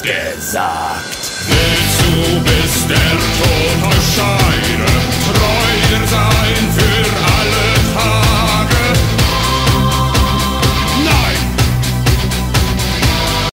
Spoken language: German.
gesagt. Willst du, bis der Tod euch scheidet?